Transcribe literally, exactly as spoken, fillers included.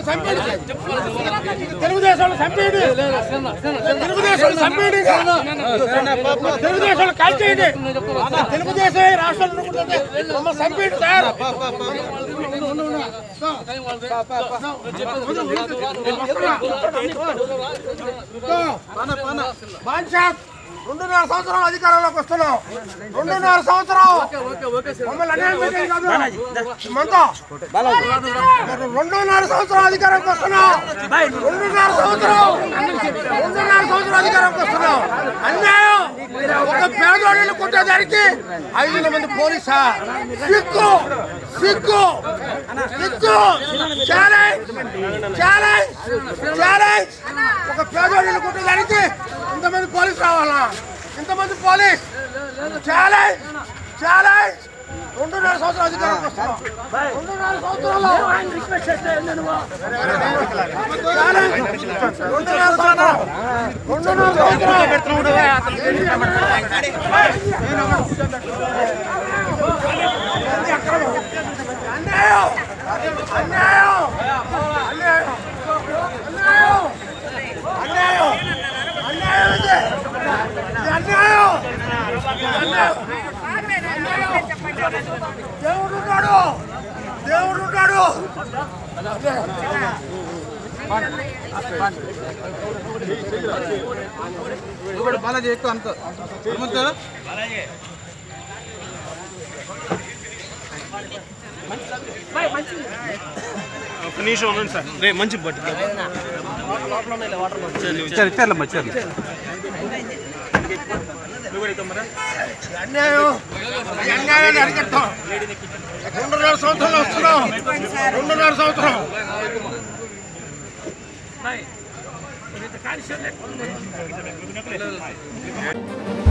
తెలుగుదేశం చంపేయండి తెలుగుదేశం చంపేయండి తెలుగుదేశం కాల్చేయండి తెలుగుదేశం రాష్ట్రంలో మమ్మల్ని చంపేయండి సార్ రెండున్నర సంవత్సరాలు అధికారంలోకి వస్తున్నాం రెండున్నర సంవత్సరం మమ్మల్ని అన్యాయం పెట్టేది కాదు మనతో రెండున్నర సంవత్సరం అధికారంకి వస్తున్నాం రెండున్నర సంవత్సరం రెండున్నర సంవత్సరం అధికారంకి వస్తున్నాం అన్యాయం ఒక పేదోళ్ళు కొట్టేదానికి ఐదు వందల మంది పోలీసా సిగ్గు సిగ్గు సిగ్గు ఛాలెంజ్ ఛాలెంజ్ ఛాలెంజ్ ఒక పేదోళ్ళు కొట్టేదానికి ఇంతమంది పోలీసు రావాలా ఇంతమంది పోలీస్ ఛాలెంజ్ ఛాలెంజ్ రెండున్నర సంవత్సరాలు అధికారం వస్తున్నాం రెండున్నర సంవత్సరాలు రెండున్నర సంవత్సరం రెండున్నర సంవత్సరం అన్యాయం అన్యాయం అన్యాయం అన్యాయం అన్యాయం అన్యాయం ఇది అన్యాయం దేవుడు ఉన్నాడు దేవుడు ఉన్నాడు బాలాజీ ఎక్కువ అంత ఒక నిమిషం ఉండండి సార్ రే మంచి బట్టి ఇచ్చారమ్మా ఇచ్చారు అన్యాయం అన్యాయాన్ని అరికట్టాం రెండున్నర సంవత్సరాలు వస్తున్నాం రెండున్నర సంవత్సరం